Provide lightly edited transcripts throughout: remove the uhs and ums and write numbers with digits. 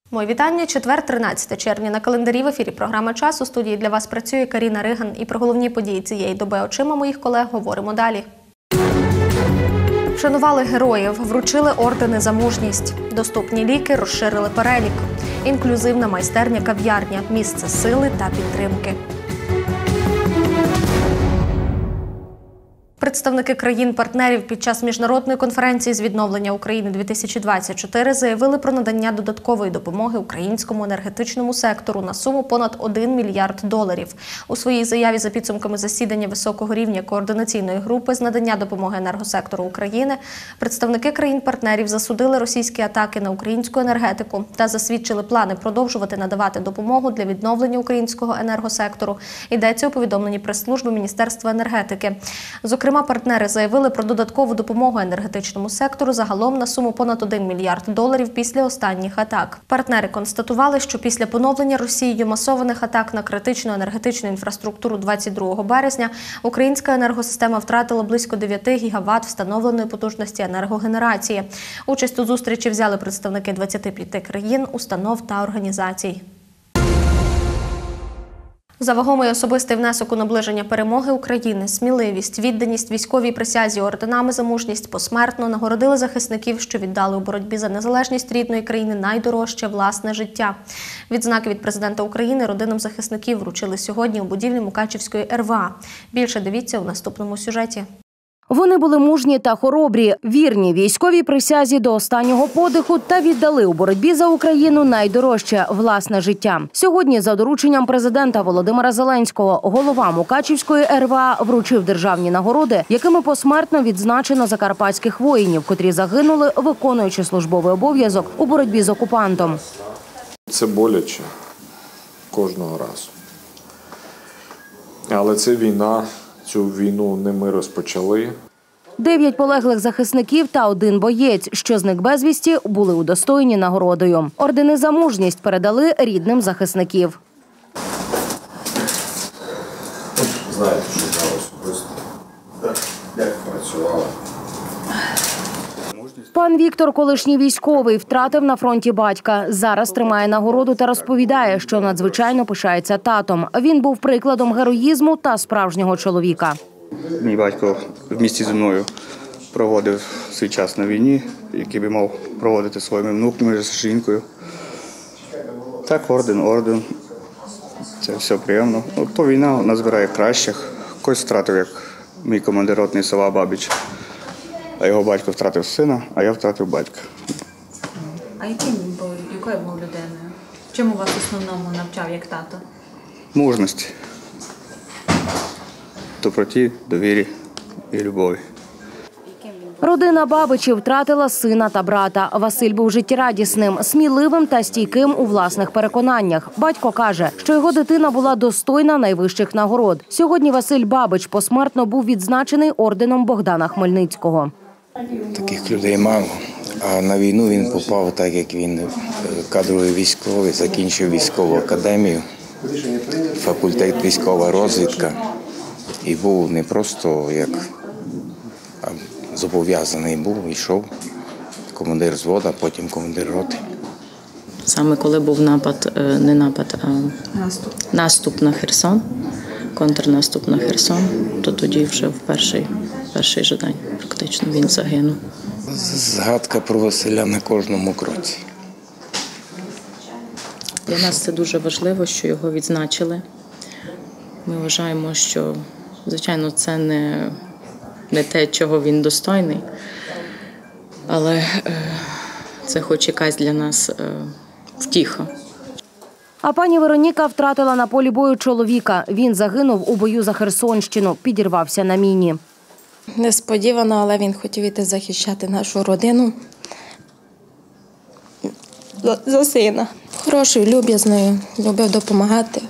Мої вітання. Четвер, 13 червня. На календарі в ефірі програма «Час». У студії для вас працює Каріна Риган. І про головні події цієї доби очима моїх колег говоримо далі. Вшанували героїв, вручили ордени за мужність. Доступні ліки, розширили перелік. Інклюзивна майстерня-кав'ярня – місце сили та підтримки. Представники країн-партнерів під час міжнародної конференції з відновлення України-2024 заявили про надання додаткової допомоги українському енергетичному сектору на суму понад $1 мільярд. У своїй заяві за підсумками засідання високого рівня координаційної групи з надання допомоги енергосектору України представники країн-партнерів засудили російські атаки на українську енергетику та засвідчили плани продовжувати надавати допомогу для відновлення українського енергосектору. Йдеться у повідомленні прес-служби Міністерства енергетики. Зокрема, партнери заявили про додаткову допомогу енергетичному сектору загалом на суму понад $1 мільярд після останніх атак. Партнери констатували, що після поновлення Росією масованих атак на критичну енергетичну інфраструктуру 22 березня українська енергосистема втратила близько 9 гігаватт встановленої потужності енергогенерації. Участь у зустрічі взяли представники 25 країн, установ та організацій. За вагомий особистий внесок у наближення перемоги України, сміливість, відданість військовій присязі орденами за мужність посмертно нагородили захисників, що віддали у боротьбі за незалежність рідної країни найдорожче – власне життя. Відзнаки від президента України родинам захисників вручили сьогодні у будівлі Мукачівської РВА. Більше дивіться у наступному сюжеті. Вони були мужні та хоробрі, вірні військовій присязі до останнього подиху та віддали у боротьбі за Україну найдорожче – власне життя. Сьогодні за дорученням президента Володимира Зеленського голова Мукачівської РВА вручив державні нагороди, якими посмертно відзначено закарпатських воїнів, котрі загинули, виконуючи службовий обов'язок у боротьбі з окупантом. Це боляче кожного разу. Але це війна. Цю війну не ми розпочали. 9 полеглих захисників та 1 боєць, що зник безвісті, були удостоєні нагородою. Ордени за мужність передали рідним захисників. Знаєте, що я особисто як працювала. Пан Віктор, колишній військовий, втратив на фронті батька. Зараз тримає нагороду та розповідає, що надзвичайно пишається татом. Він був прикладом героїзму та справжнього чоловіка. Мій батько в місті зі мною проводив свій час на війні, який би мав проводити своїми внуками з жінкою. Так, орден. Це все приємно. То війна назбирає кращих. Когось втратив, як мій командир ротний села Бабич. А його батько втратив сина, а я втратив батька. А якою був людиною? Чому вас в основному навчав як тато? Мужності, доброті, довірі і любові. Родина Бабичів втратила сина та брата. Василь був життєрадісним, сміливим та стійким у власних переконаннях. Батько каже, що його дитина була достойна найвищих нагород. Сьогодні Василь Бабич посмертно був відзначений орденом Богдана Хмельницького. Таких людей мало. А на війну він попав, так як він кадровий військовий, закінчив військову академію, факультет військова розвідка. І був не просто як зобов'язаний був, йшов командир взводу, потім командир роти. Саме коли був наступ на Херсон, контрнаступ на Херсон, то тоді вже в перший же день практично він загинув. Згадка про Василя на кожному кроці. Для нас це дуже важливо, що його відзначили. Ми вважаємо, що, звичайно, це не те, чого він достойний, але це хоч якась для нас втіха. А пані Вероніка втратила на полі бою чоловіка. Він загинув у бою за Херсонщину, підірвався на міні. Несподівано, але він хотів іти захищати нашу родину за сина. Хороший, люб'язний, любив допомагати.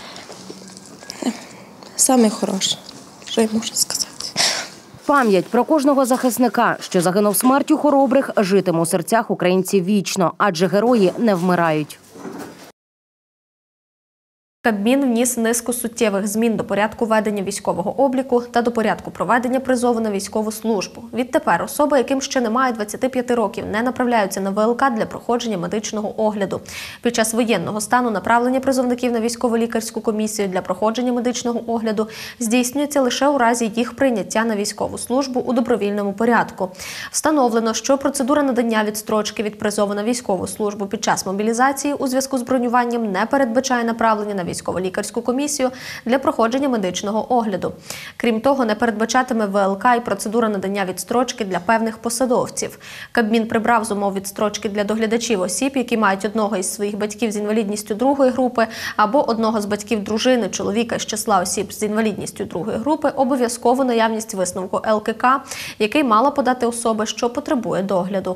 Саме хороше, що я можу сказати. Пам'ять про кожного захисника, що загинув смертю хоробрих, житиме у серцях українців вічно, адже герої не вмирають. Кабмін вніс низку суттєвих змін до порядку ведення військового обліку та до порядку проведення призову на військову службу. Відтепер особи, яким ще немає 25 років, не направляються на ВЛК для проходження медичного огляду. Під час воєнного стану направлення призовників на військово-лікарську комісію для проходження медичного огляду здійснюється лише у разі їх прийняття на військову службу у добровільному порядку. Встановлено, що процедура надання відстрочки від призову на військову службу під час мобілізації у зв'язку з бронюванням не передбачає направлення на військово-лікарську комісію для проходження медичного огляду. Крім того, не передбачатиме ВЛК і процедура надання відстрочки для певних посадовців. Кабмін прибрав з умов відстрочки для доглядачів осіб, які мають одного із своїх батьків з інвалідністю другої групи або одного з батьків дружини, чоловіка з числа осіб з інвалідністю другої групи, обов'язково наявність висновку ЛКК, який мала подати особа, що потребує догляду.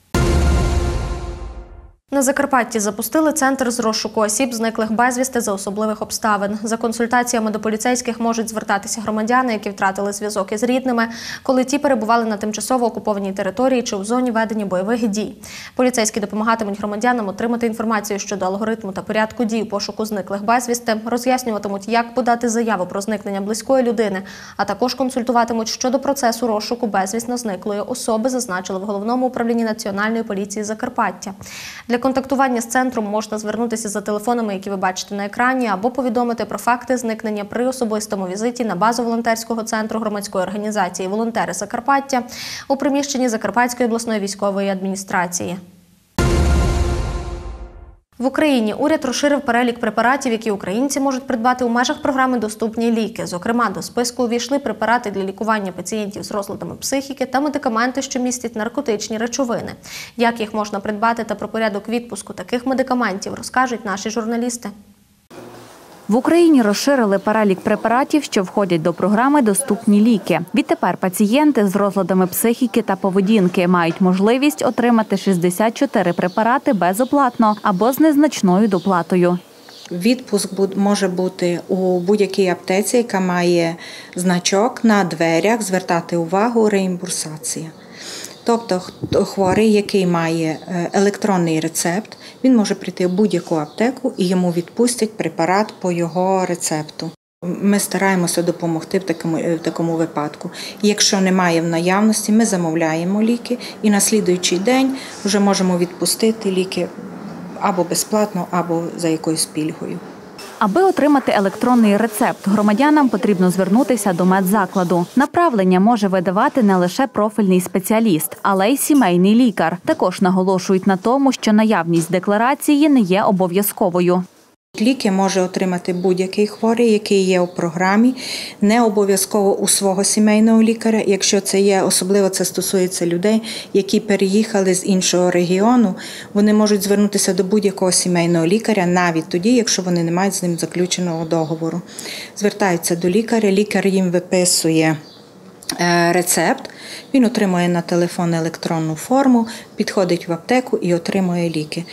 На Закарпатті запустили центр з розшуку осіб, зниклих безвісти за особливих обставин. За консультаціями до поліцейських можуть звертатися громадяни, які втратили зв'язок із рідними, коли ті перебували на тимчасово окупованій території чи у зоні ведення бойових дій. Поліцейські допомагатимуть громадянам отримати інформацію щодо алгоритму та порядку дій у пошуку зниклих безвісти, роз'яснюватимуть, як подати заяву про зникнення близької людини, а також консультуватимуть щодо процесу розшуку безвісно зниклої особи, зазначили в Головному управлінні Національної поліції Закарпаття. Для контактування з центром можна звернутися за телефонами, які ви бачите на екрані, або повідомити про факти зникнення при особистому візиті на базу волонтерського центру громадської організації «Волонтери Закарпаття» у приміщенні Закарпатської обласної військової адміністрації. В Україні уряд розширив перелік препаратів, які українці можуть придбати у межах програми «Доступні ліки». Зокрема, до списку увійшли препарати для лікування пацієнтів з розладами психіки та медикаменти, що містять наркотичні речовини. Як їх можна придбати та про порядок відпуску таких медикаментів розкажуть наші журналісти. В Україні розширили перелік препаратів, що входять до програми «Доступні ліки». Відтепер пацієнти з розладами психіки та поведінки мають можливість отримати 64 препарати безоплатно або з незначною доплатою. Відпуск може бути у будь-якій аптеці, яка має значок на дверях, звертати увагу реімбурсація. Тобто хворий, який має електронний рецепт, він може прийти в будь-яку аптеку і йому відпустять препарат по його рецепту. Ми стараємося допомогти в такому випадку. Якщо немає в наявності, ми замовляємо ліки і на слідуючий день вже можемо відпустити ліки або безплатно, або за якоюсь пільгою. Аби отримати електронний рецепт, громадянам потрібно звернутися до медзакладу. Направлення може видавати не лише профільний спеціаліст, але й сімейний лікар. Також наголошують на тому, що наявність декларації не є обов'язковою. Ліки може отримати будь-який хворий, який є у програмі, не обов'язково у свого сімейного лікаря. Якщо це є, особливо це стосується людей, які переїхали з іншого регіону, вони можуть звернутися до будь-якого сімейного лікаря, навіть тоді, якщо вони не мають з ним заключеного договору. Звертаються до лікаря, лікар їм виписує рецепт, він отримує на телефон електронну форму, підходить в аптеку і отримує ліки.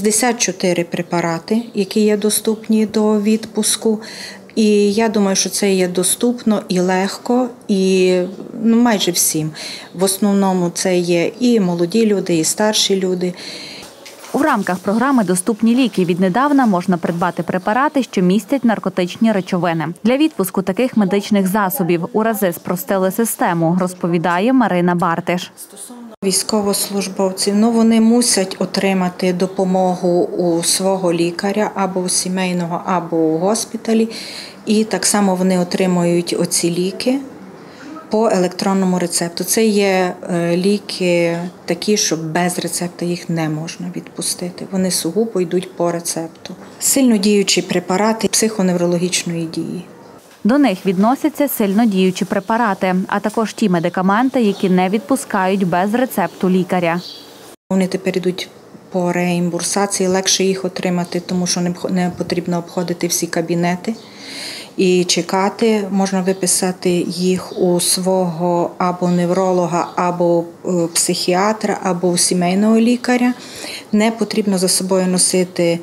64 препарати, які є доступні до відпуску. І я думаю, що це є доступно і легко, і майже всім. В основному це є і молоді люди, і старші люди. У рамках програми «Доступні ліки» віднедавна можна придбати препарати, що містять наркотичні речовини. Для відпуску таких медичних засобів у рази спростили систему, розповідає Марина Бартиш. Військовослужбовці, вони мусять отримати допомогу у свого лікаря або у сімейного, або у госпіталі. І так само вони отримують оці ліки по електронному рецепту. Це є ліки такі, що без рецепта їх не можна відпустити. Вони сугубо йдуть по рецепту. Сильно діючі препарати психоневрологічної дії. До них відносяться сильнодіючі препарати, а також ті медикаменти, які не відпускають без рецепту лікаря. Вони тепер йдуть по реімбурсації, легше їх отримати, тому що не потрібно обходити всі кабінети і чекати. Можна виписати їх у свого або невролога, або психіатра, або у сімейного лікаря. Не потрібно за собою носити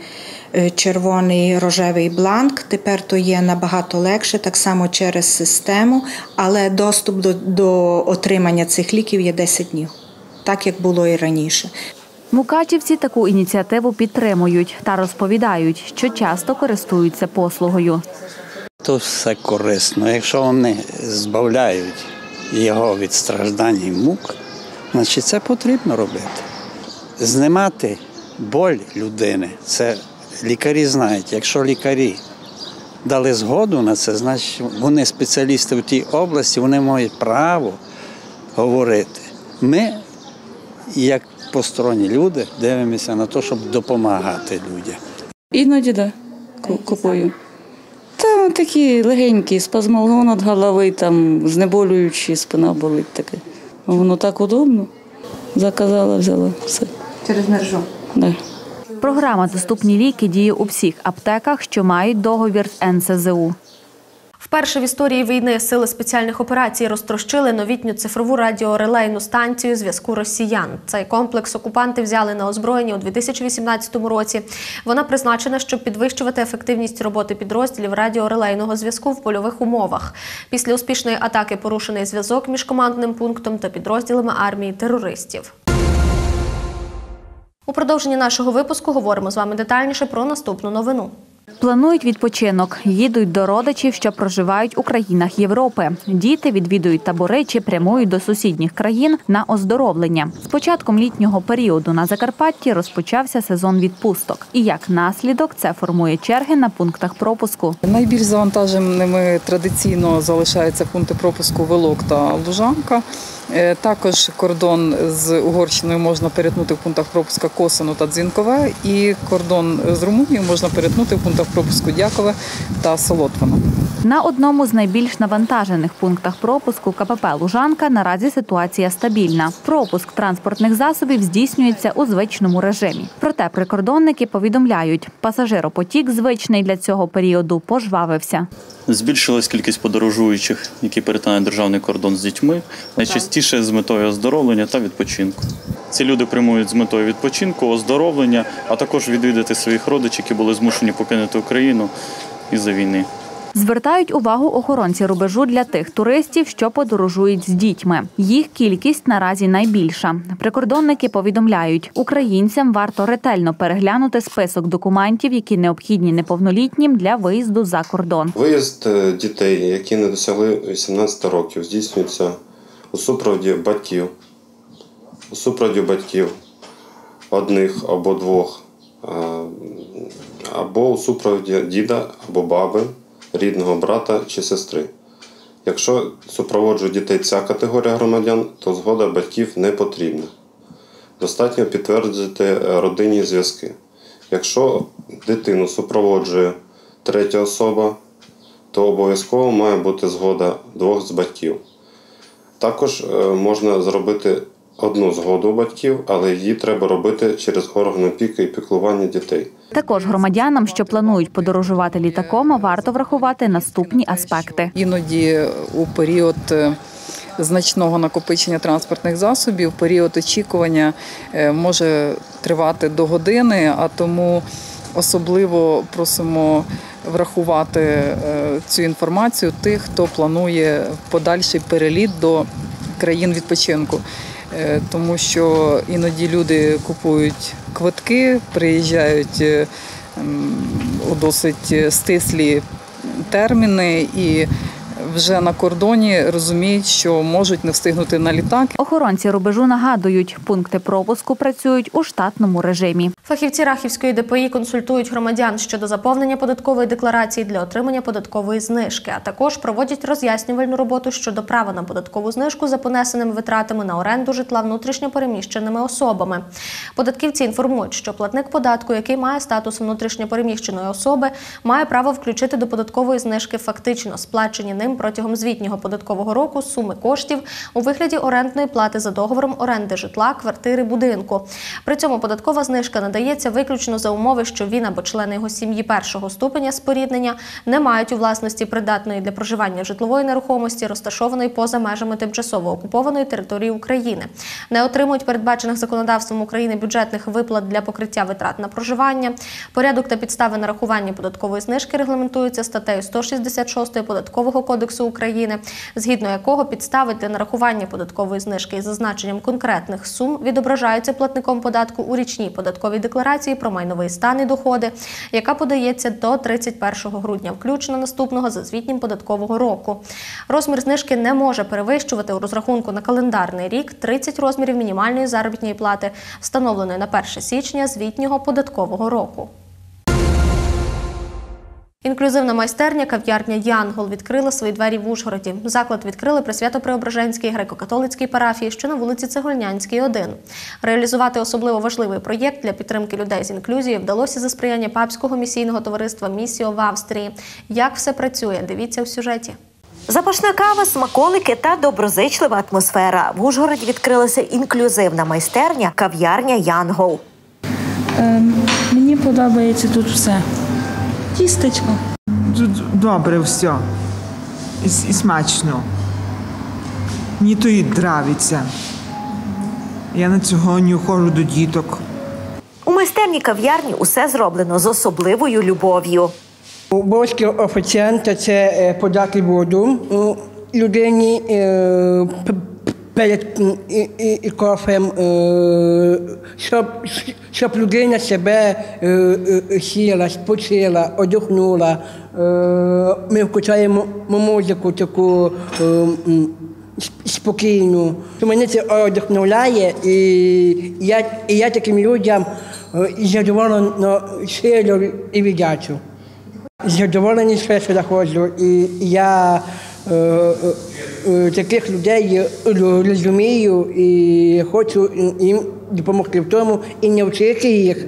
червоний рожевий бланк. Тепер то є набагато легше, так само через систему, але доступ до отримання цих ліків є 10 днів, так як було і раніше. Мукачівці таку ініціативу підтримують та розповідають, що часто користуються послугою. То все корисно. Якщо вони збавляють його від страждань і мук, значить це потрібно робити. Знімати боль людини, це лікарі знають. Якщо лікарі дали згоду на це, значить вони спеціалісти в тій області, вони мають право говорити. Ми, як посторонні люди, дивимося на те, щоб допомагати людям. Іноді, так, купую. Там такі легенькі, спазмолгон від голови, там знеболюючі, спина болить таке. Воно так удобно. Заказала, взяла, все. Через мержу? Да. Програма «Доступні ліки» діє у всіх аптеках, що мають договір з НСЗУ. Вперше в історії війни сили спеціальних операцій розтрощили новітню цифрову радіорелейну станцію зв'язку росіян. Цей комплекс окупанти взяли на озброєння у 2018 році. Вона призначена, щоб підвищувати ефективність роботи підрозділів радіорелейного зв'язку в польових умовах. Після успішної атаки порушений зв'язок між командним пунктом та підрозділами армії терористів. У продовженні нашого випуску говоримо з вами детальніше про наступну новину. Планують відпочинок, їдуть до родичів, що проживають у країнах Європи. Діти відвідують табори чи прямують до сусідніх країн на оздоровлення. З початком літнього періоду на Закарпатті розпочався сезон відпусток. І як наслідок це формує черги на пунктах пропуску. Найбільш завантаженими традиційно залишаються пункти пропуску Вилок та Лужанка. Також кордон з Угорщиною можна перетнути в пунктах пропуску Косино та Дзвінкове, і кордон з Румунією можна перетнути в пунктах пропуску Дякове та Солотвино. На одному з найбільш навантажених пунктах пропуску КПП «Лужанка» наразі ситуація стабільна. Пропуск транспортних засобів здійснюється у звичному режимі. Проте прикордонники повідомляють, пасажиропотік звичний для цього періоду пожвавився. Збільшилась кількість подорожуючих, які перетинають державний кордон з дітьми, найчастіше з метою оздоровлення та відпочинку. Ці люди прямують з метою відпочинку, оздоровлення, а також відвідати своїх родичів, які були змушені покинути Україну із-за війни. Звертають увагу охоронці рубежу для тих туристів, що подорожують з дітьми. Їх кількість наразі найбільша. Прикордонники повідомляють, українцям варто ретельно переглянути список документів, які необхідні неповнолітнім для виїзду за кордон. Виїзд дітей, які не досягли 18 років, здійснюється у супроводі батьків одних або двох, або у супроводі діда або баби, рідного брата чи сестри. Якщо супроводжує дітей ця категорія громадян, то згода батьків не потрібна. Достатньо підтвердити родинні зв'язки. Якщо дитину супроводжує третя особа, то обов'язково має бути згода двох з батьків. Також можна зробити одну згоду батьків, але її треба робити через орган опіки і піклування дітей. Також громадянам, що планують подорожувати літаком, варто врахувати наступні аспекти. Іноді у період значного накопичення транспортних засобів, період очікування може тривати до години, а тому особливо просимо врахувати цю інформацію тих, хто планує подальший переліт до країн відпочинку. Тому що іноді люди купують квитки, приїжджають у досить стислі терміни і вже на кордоні розуміють, що можуть не встигнути на літак. Охоронці рубежу нагадують, пункти пропуску працюють у штатному режимі. Фахівці Рахівської ДПІ консультують громадян щодо заповнення податкової декларації для отримання податкової знижки, а також проводять роз'яснювальну роботу щодо права на податкову знижку за понесеними витратами на оренду житла внутрішньо переміщеними особами. Податківці інформують, що платник податку, який має статус внутрішньо переміщеної особи, має право включити до податкової знижки фактично сплачені ним протягом звітнього податкового року суми коштів у вигляді орендної плати за договором оренди житла, квартири, будинку. При цьому податкова знижка надається виключно за умови, що він або члени його сім'ї першого ступеня споріднення не мають у власності придатної для проживання житлової нерухомості, розташованої поза межами тимчасово окупованої території України, не отримують передбачених законодавством України бюджетних виплат для покриття витрат на проживання. Порядок та підстави нарахування податкової знижки регламентуються статтею 166 Податкового кодексу кодексу України, згідно якого підстави для нарахування податкової знижки із зазначенням конкретних сум відображаються платником податку у річній податковій декларації про майновий стан і доходи, яка подається до 31 грудня включно наступного за звітнім податкового року. Розмір знижки не може перевищувати у розрахунку на календарний рік 30 розмірів мінімальної заробітної плати, встановленої на 1 січня звітнього податкового року. Інклюзивна майстерня «Кав'ярня Янгол» відкрила свої двері в Ужгороді. Заклад відкрили при Свято-Преображенській греко-католицькій парафії, що на вулиці Цегольнянській, 1. Реалізувати особливо важливий проєкт для підтримки людей з інклюзією вдалося за сприяння папського місійного товариства «Місіо» в Австрії. Як все працює, дивіться в сюжеті. Запашна кава, смаколики та доброзичлива атмосфера. В Ужгороді відкрилася інклюзивна майстерня «Кав'ярня Янгол». Мені подобається тут все. Тістечко. Тут добре все. І смачно. Мені то і нравиться. Я на сьогодні ходжу до діток. У майстерні кав'ярні усе зроблено з особливою любов'ю. Обов'язки офіціанта – це подати воду людині перед кофем, щоб людина себе сіла, спочила, одягнула. Ми включаємо музику таку спокійну. Мене це одягнуляє, і я таким людям задоволено щиро і вдячу. Задоволений, що заходжу, і я таких людей розумію і хочу їм допомогти в тому і навчити їх,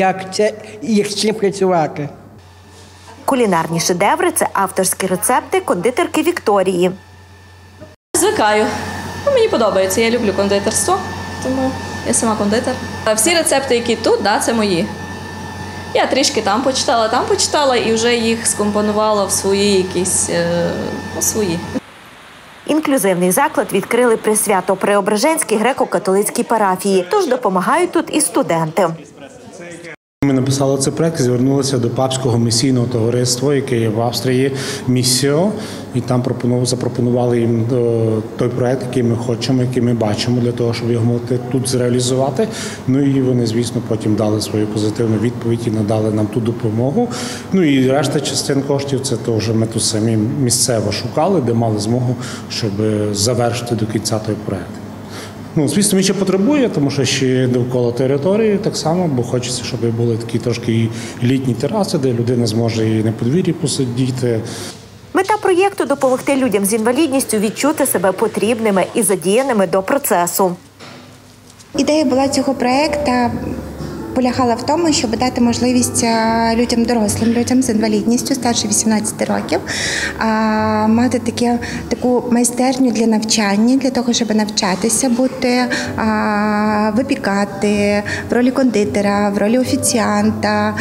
як з цим працювати. Кулінарні шедеври – це авторські рецепти кондитерки Вікторії. Звикаю. Мені подобається, я люблю кондитерство, тому я сама кондитер. Всі рецепти, які тут, це мої. Я трішки там почитала і вже їх скомпонувала в свої якісь, свої. Інклюзивний заклад відкрили при Свято-Преображенській греко-католицькій парафії, тож допомагають тут і студенти. Ми написали цей проект, звернулися до папського місійного товариства, яке є в Австрії, «Місіо», і там запропонували їм той проект, який ми хочемо, який ми бачимо, для того, щоб його могти тут зреалізувати. Ну і вони, звісно, потім дали свою позитивну відповідь і надали нам ту допомогу. Ну і решта частин коштів – це то вже ми тут самі місцево шукали, де мали змогу, щоб завершити до кінця той проект. Звісно, він ще потребує, тому що ще довкола території так само, бо хочеться, щоб були такі трошки літні тераси, де людина зможе і на подвір'ї посидіти. Мета проєкту – допомогти людям з інвалідністю відчути себе потрібними і задіяними до процесу. Ідея була цього проєкту полягала в тому, щоб дати можливість людям, дорослим людям з інвалідністю старше 18 років, мати таку майстерню для навчання, для того, щоб навчатися бути, випікати в ролі кондитера, в ролі офіціанта.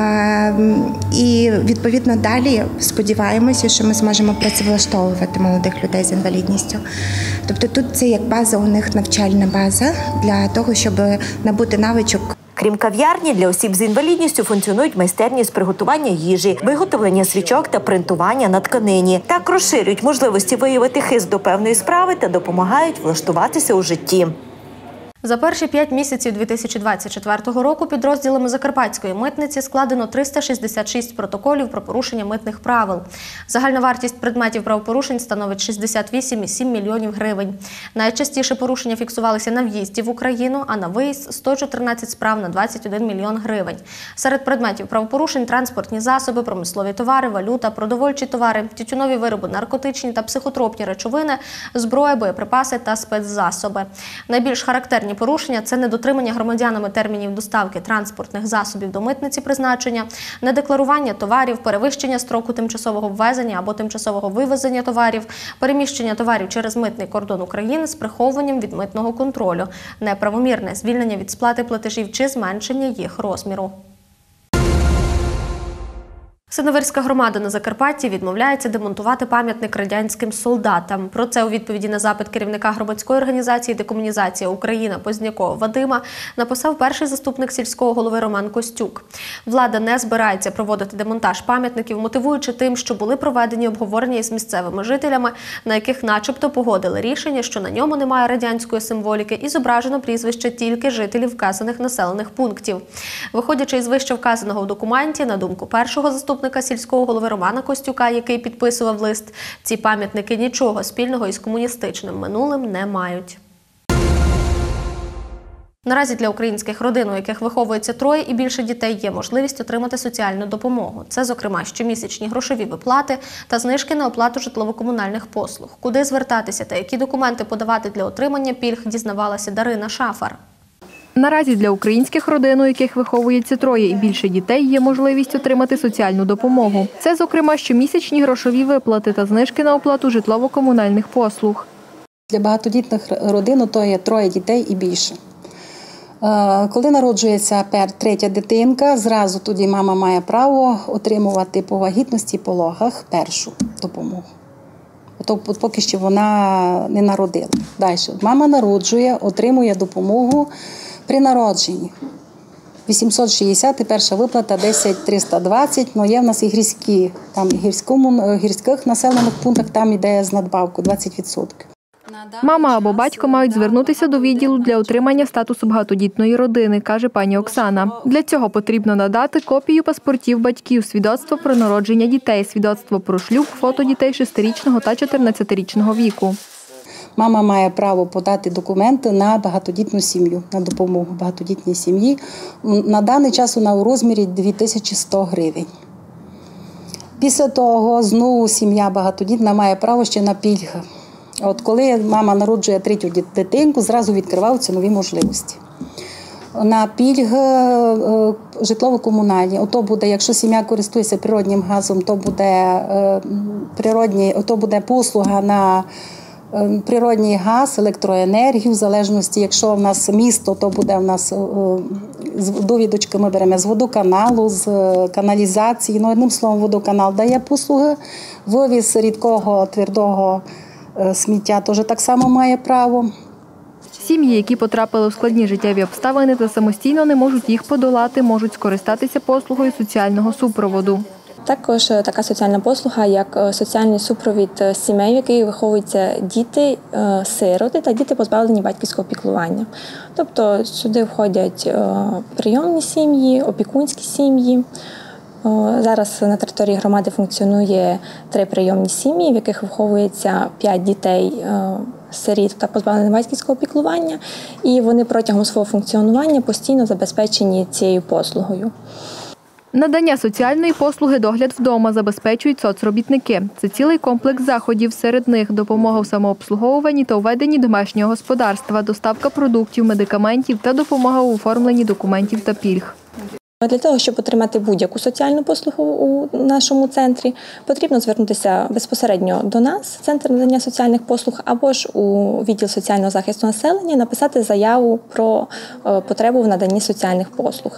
І, відповідно, далі сподіваємося, що ми зможемо працевлаштовувати молодих людей з інвалідністю. Тобто тут це як база у них, навчальна база для того, щоб набути навичок. Крім кав'ярні, для осіб з інвалідністю функціонують майстерні з приготування їжі, виготовлення свічок та принтування на тканині. Так розширюють можливості виявити хист до певної справи та допомагають влаштуватися у житті. За перші 5 місяців 2024 року підрозділами Закарпатської митниці складено 366 протоколів про порушення митних правил. Загальна вартість предметів правопорушень становить 68,7 мільйонів гривень. Найчастіше порушення фіксувалися на в'їзді в Україну, а на виїзд – 114 справ на 21 мільйон гривень. Серед предметів правопорушень – транспортні засоби, промислові товари, валюта, продовольчі товари, тютюнові вироби, наркотичні та психотропні речовини, зброя, боєприпаси та спецзасоби. Найбільш характерні порушення – це недотримання громадянами термінів доставки транспортних засобів до митниці призначення, недекларування товарів, перевищення строку тимчасового ввезення або тимчасового вивезення товарів, переміщення товарів через митний кордон України з приховуванням від митного контролю, неправомірне звільнення від сплати платежів чи зменшення їх розміру. Синевирська громада на Закарпатті відмовляється демонтувати пам'ятник радянським солдатам. Про це у відповіді на запит керівника громадської організації «Декомунізація Україна» Познякова Вадима написав перший заступник сільського голови Роман Костюк. Влада не збирається проводити демонтаж пам'ятників, мотивуючи тим, що були проведені обговорення із місцевими жителями, на яких начебто погодили рішення, що на ньому немає радянської символіки і зображено прізвище тільки жителів вказаних населених пунктів. Виходячи із вище вказаного в документі, на думку першого заступника сільського голови Романа Костюка, який підписував лист, ці пам'ятники нічого спільного із комуністичним минулим не мають. Наразі для українських родин, у яких виховується троє і більше дітей, є можливість отримати соціальну допомогу. Це, зокрема, щомісячні грошові виплати та знижки на оплату житлово-комунальних послуг. Куди звертатися та які документи подавати для отримання пільг, дізнавалася Дарина Шафар. Наразі для українських родин, у яких виховується троє і більше дітей, є можливість отримати соціальну допомогу. Це, зокрема, щомісячні грошові виплати та знижки на оплату житлово-комунальних послуг. Для багатодітних родин то є троє дітей і більше. Коли народжується третя дитинка, зразу тоді мама має право отримувати по вагітності і пологах першу допомогу. Тобто поки що вона не народила. Далі. Мама народжує, отримує допомогу при народженні. 860 і перша виплата 10-320, але є в нас і гірські. Там гірських населених пунктах там йде з надбавкою 20%. Мама або батько мають звернутися до відділу для отримання статусу багатодітної родини, каже пані Оксана. Для цього потрібно надати копію паспортів батьків, свідоцтво про народження дітей, свідоцтво про шлюб, фото дітей 6-річного та 14-річного віку. Мама має право подати документи на багатодітну сім'ю, на допомогу багатодітній сім'ї. На даний час вона у розмірі 2100 гривень. Після того знову сім'я багатодітна має право ще на пільги. От коли мама народжує третю дитинку, зразу відкриваються нові можливості. На пільги житлово-комунальні, ото буде, якщо сім'я користується природнім газом, то буде послуга на природній газ, електроенергію, в залежності, якщо в нас місто, то буде в нас довідочки ми беремо з водоканалу, з каналізації. Одним словом, водоканал дає послуги, вивіз рідкого, твердого сміття теж так само має право. Сім'ї, які потрапили в складні життєві обставини та самостійно не можуть їх подолати, можуть скористатися послугою соціального супроводу. Також така соціальна послуга, як соціальний супровід сімей, в яких виховуються діти, сироти та діти, позбавлені батьківського піклування. Тобто сюди входять прийомні сім'ї, опікунські сім'ї. Зараз на території громади функціонує 3 прийомні сім'ї, в яких виховується 5 дітей сиріт та позбавлених батьківського піклування, і вони протягом свого функціонування постійно забезпечені цією послугою. Надання соціальної послуги «Догляд вдома» забезпечують соцробітники. Це цілий комплекс заходів, серед них допомога в самообслуговуванні та у веденні домашнього господарства, доставка продуктів, медикаментів та допомога у оформленні документів та пільг. Для того, щоб отримати будь-яку соціальну послугу у нашому центрі, потрібно звернутися безпосередньо до нас, Центр надання соціальних послуг, або ж у відділ соціального захисту населення, написати заяву про потребу в наданні соціальних послуг.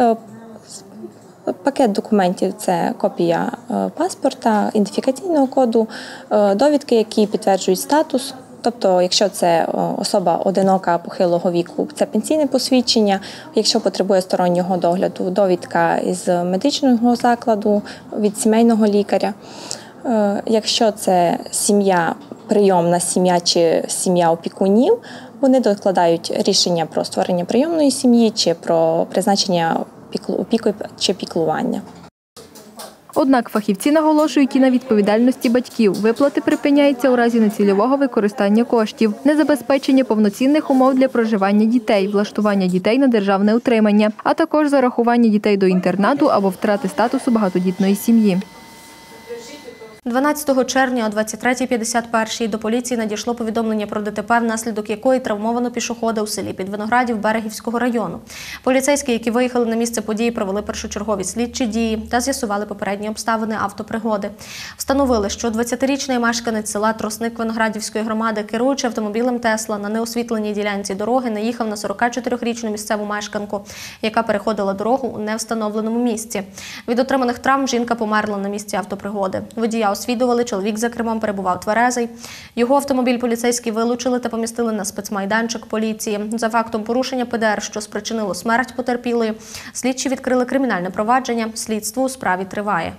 Пакет документів – це копія паспорта, ідентифікаційного коду, довідки, які підтверджують статус. Тобто, якщо це особа одинока похилого віку, це пенсійне посвідчення, якщо потребує стороннього догляду, довідка із медичного закладу, від сімейного лікаря. Якщо це сім'я, прийомна сім'я чи сім'я опікунів, вони докладають рішення про створення прийомної сім'ї чи про призначення опіки чи піклування. Однак фахівці наголошують і на відповідальності батьків. Виплати припиняються у разі нецільового використання коштів, незабезпечення повноцінних умов для проживання дітей, влаштування дітей на державне утримання, а також зарахування дітей до інтернату або втрати статусу багатодітної сім'ї. 12 червня о 23:51 до поліції надійшло повідомлення про ДТП, внаслідок якої травмовано пішохода у селі Підвиноградів Берегівського району. Поліцейські, які виїхали на місце події, провели першочергові слідчі дії та з'ясували попередні обставини автопригоди. Встановили, що 20-річний мешканець села Тросник Виноградівської громади, керуючи автомобілем «Тесла» на неосвітленій ділянці дороги, наїхав на 44-річну місцеву мешканку, яка переходила дорогу у невстановленому місці. Від отриманих травм жінка померла на місці автопригоди. Водія освідували, чоловік за кермом перебував тверезий. Його автомобіль поліцейські вилучили та помістили на спецмайданчик поліції. За фактом порушення ПДР, що спричинило смерть потерпілої, слідчі відкрили кримінальне провадження. Слідство у справі триває.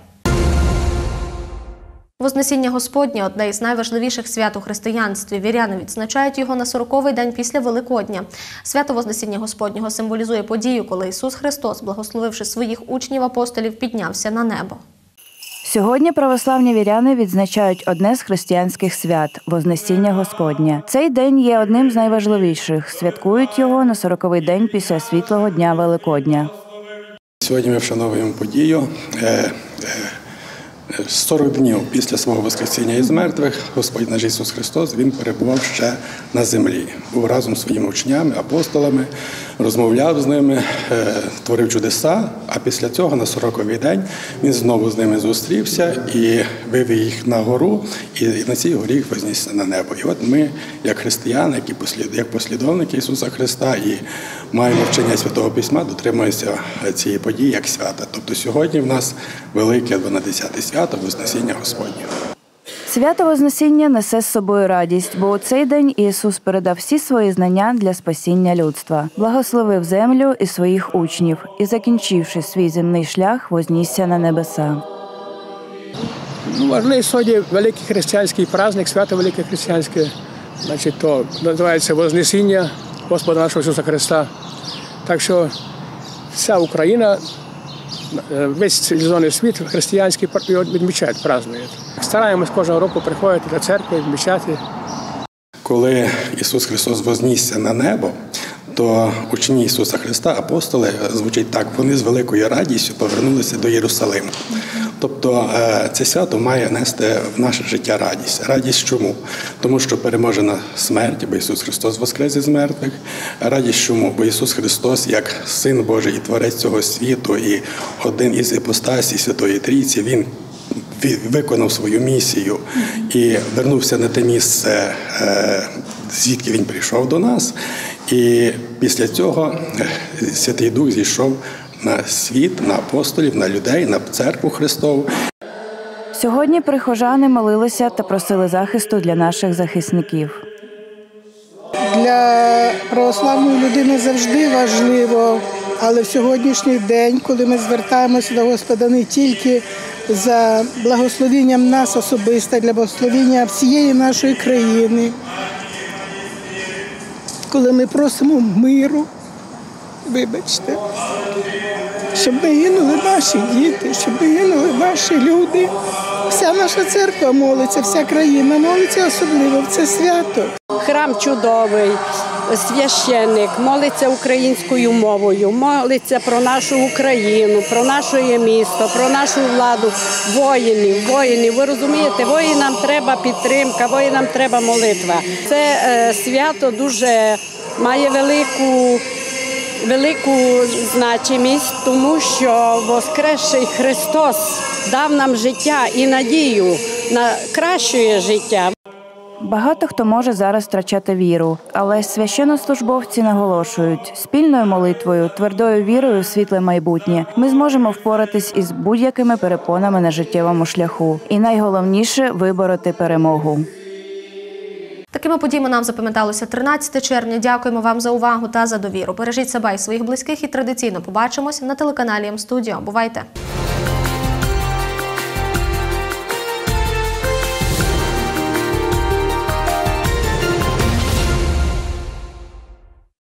Вознесіння Господнє – одне із найважливіших свят у християнстві. Віряни відзначають його на 40-й день після Великодня. Свято Вознесіння Господнього символізує подію, коли Ісус Христос, благословивши своїх учнів-апостолів, піднявся на небо. Сьогодні православні віряни відзначають одне з християнських свят – Вознесіння Господнє. Цей день є одним з найважливіших. Святкують його на 40-й день після світлого дня Великодня. Сьогодні ми вшановуємо подію. 40 днів після свого Воскресіння із мертвих Господь наш Ісус Христос, Він перебував ще на землі. Був разом з своїми учнями, апостолами, розмовляв з ними, творив чудеса, а після цього на 40-й день Він знову з ними зустрівся і вивів їх на гору, і на цій горі їх вознісся на небо. І от ми, як християни, як послідовники Ісуса Христа, і маємо вчення Святого Письма, дотримуємося цієї події як свята. Тобто сьогодні в нас велике 12-те свято Вознесіння Господнє. Свято Вознесіння несе з собою радість, бо у цей день Ісус передав всі свої знання для спасіння людства, благословив землю і своїх учнів і, закінчивши свій земний шлях, вознісся на небеса. Важливий сьогодні великий християнський праздник, свято велике християнське, значить, то називається Вознесіння Господа нашого Ісуса Христа. Так що вся Україна, весь цивілізований світ християнський відмічають, празднують. Стараємось кожного року приходити до церкви, відмічати. Коли Ісус Христос вознісся на небо, то учні Ісуса Христа, апостоли, звучить так, вони з великою радістю повернулися до Єрусалиму. Тобто це свято має нести в наше життя радість. Радість чому? Тому що переможена смерть, бо Ісус Христос воскрес із мертвих. Радість чому? Бо Ісус Христос, як Син Божий і Творець цього світу, і один із іпостасій Святої Трійці, Він виконав свою місію і вернувся на те місце, звідки Він прийшов до нас. І після цього Святий Дух зійшов на світ, на апостолів, на людей, на церкву Христову. Сьогодні прихожани молилися та просили захисту для наших захисників. Для православної людини завжди важливо, але в сьогоднішній день, коли ми звертаємося до Господа не тільки за благословенням нас особисто, для благословення всієї нашої країни, коли ми просимо миру, вибачте, щоб не гинули наші діти, щоб не гинули наші люди. Вся наша церква молиться, вся країна молиться особливо в це свято. Храм чудовий, священник молиться українською мовою, молиться про нашу Україну, про наше місто, про нашу владу, воїнів. Ви розумієте, воїнам треба підтримка, воїнам треба молитва. Це свято дуже має велику значимість, тому що воскресший Христос дав нам життя і надію на краще життя. Багато хто може зараз втрачати віру, але священнослужбовці наголошують, спільною молитвою, твердою вірою в світле майбутнє ми зможемо впоратись із будь-якими перепонами на життєвому шляху. І найголовніше – вибороти перемогу. Такими подіями нам запам'яталося 13 червня. Дякуємо вам за увагу та за довіру. Бережіть себе і своїх близьких і традиційно побачимось на телеканалі М-студіо. Бувайте!